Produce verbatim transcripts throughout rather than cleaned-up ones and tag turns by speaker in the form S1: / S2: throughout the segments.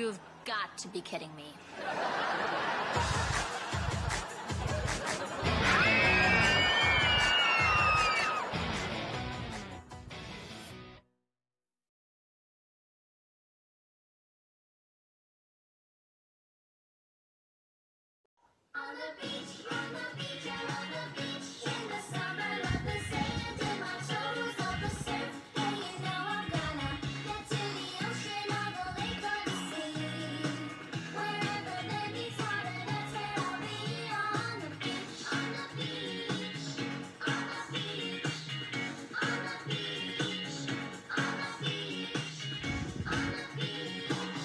S1: You've got to be kidding me.
S2: On the beach, on the beach, I'm on the beach. In the summer, love the sand and my toes off the surf. And you know I'm gonna get to the ocean or the lake or the sea. Wherever the beach's water, that's where I'll be. On the beach, on the beach, on the beach, on the beach, on the beach, on the beach.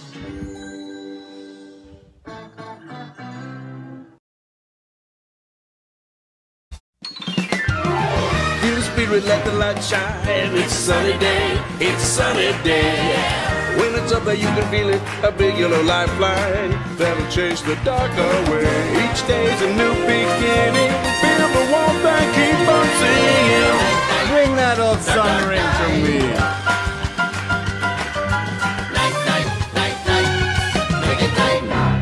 S3: Feel the spirit, let the light shine. It's a sunny day, it's a sunny day. When it's up there, you can feel it, a big yellow lifeline that'll chase the dark away. Each day's a new beginning. Feel the warmth and keep on singing.
S4: Bring that old sun ring to me.
S3: Night, night, night, night, make it night.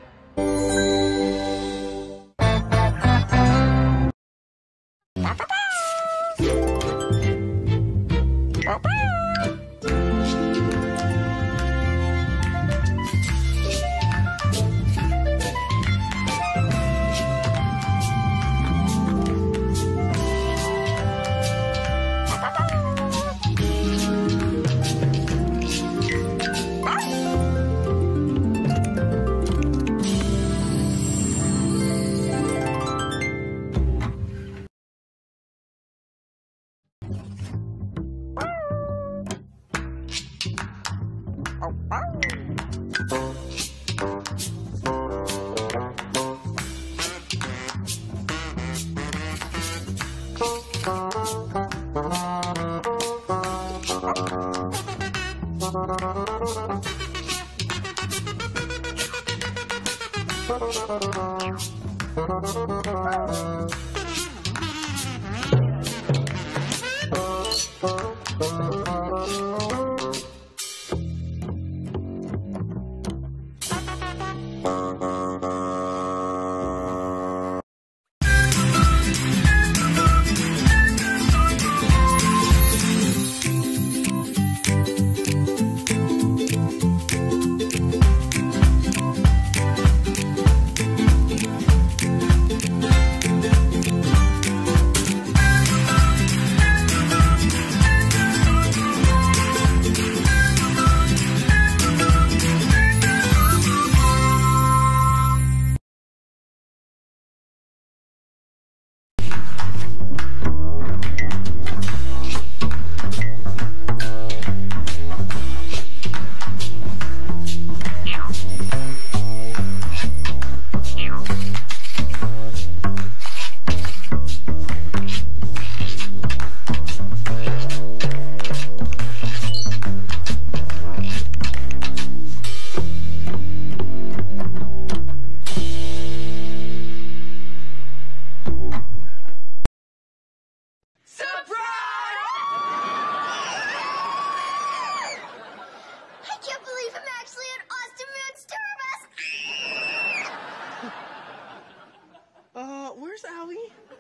S4: Uh, where's Allie?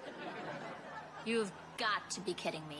S1: You've got to be kidding me.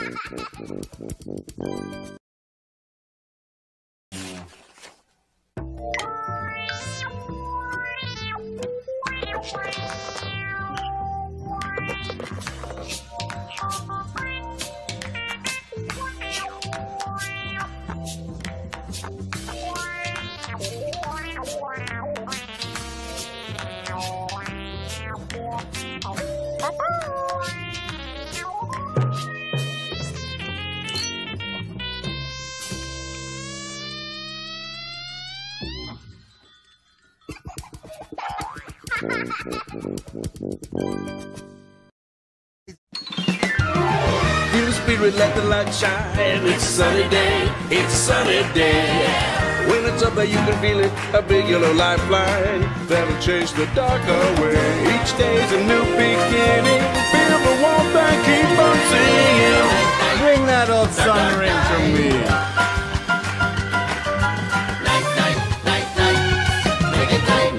S3: Feel the spirit, let the light shine. It's a sunny day, it's a sunny day. When it's up there, you can feel it, a big yellow lifeline that'll chase the dark away. Each day's a new beginning. Feel the warmth and keep on singing.
S4: Bring that old sun ring to me.
S2: Night, night, night, night. Make it night.